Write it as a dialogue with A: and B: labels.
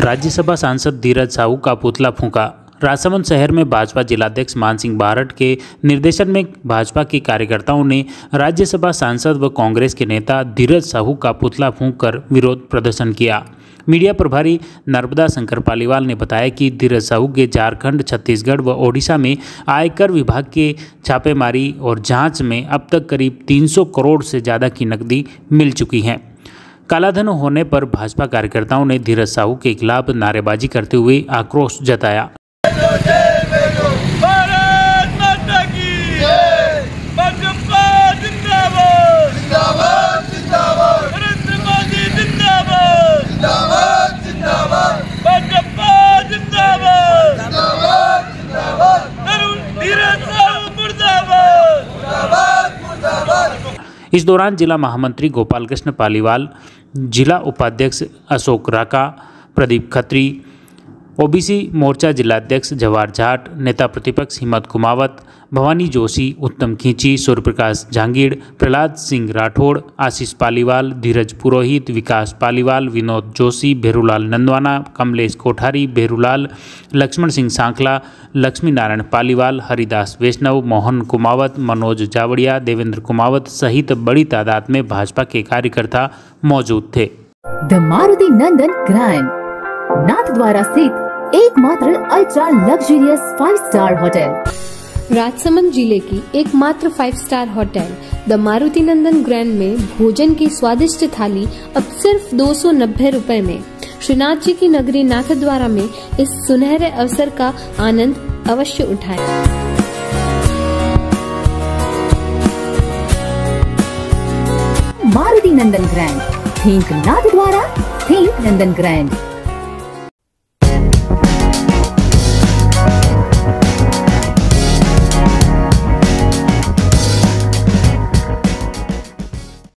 A: राज्यसभा सांसद धीरज साहू का पुतला फूंका। राजसमंद शहर में भाजपा जिलाध्यक्ष मान सिंह बारड के निर्देशन में भाजपा के कार्यकर्ताओं ने राज्यसभा सांसद व कांग्रेस के नेता धीरज साहू का पुतला फूंककर विरोध प्रदर्शन किया। मीडिया प्रभारी नर्मदा शंकर पालीवाल ने बताया कि धीरज साहू के झारखंड, छत्तीसगढ़ व ओडिशा में आयकर विभाग के छापेमारी और जांच में अब तक करीब 300 करोड़ से ज़्यादा की नकदी मिल चुकी है। कालाधन होने पर भाजपा कार्यकर्ताओं ने धीरज साहू के खिलाफ नारेबाजी करते हुए आक्रोश जताया। इस दौरान जिला महामंत्री गोपाल कृष्ण पालीवाल, जिला उपाध्यक्ष अशोक राका, प्रदीप खत्री, ओबीसी मोर्चा जिलाध्यक्ष जवाहर जाट, नेता प्रतिपक्ष हिम्मत कुमावत, भवानी जोशी, उत्तम खींची, सूर्यप्रकाश जहांगीर, प्रहलाद सिंह राठौड़, आशीष पालीवाल, धीरज पुरोहित, विकास पालीवाल, विनोद जोशी, भेरूलाल नंदवाना, कमलेश कोठारी, भेरूलाल, लक्ष्मण सिंह सांखला, लक्ष्मी नारायण पालीवाल, हरिदास वैष्णव, मोहन कुमावत, मनोज जावड़िया, देवेंद्र कुमावत सहित बड़ी तादाद में भाजपा के कार्यकर्ता मौजूद थे।
B: द मारुति नंदन ग्रैंड नाथद्वारा स्थित एकमात्र ultra luxurious 5 star hotel.
C: Rajsamand जिले की एकमात्र 5 star hotel the Maruti Nandan grand में भोजन की स्वादिष्ट थाली अब सिर्फ 290 रुपए में। श्रीनाथ जी की नगरी नाथद्वारा में इस सुनहरे अवसर का आनंद अवश्य उठाएं।
B: Maruti Nandan grand, think Nathdwara, think Nandan grand.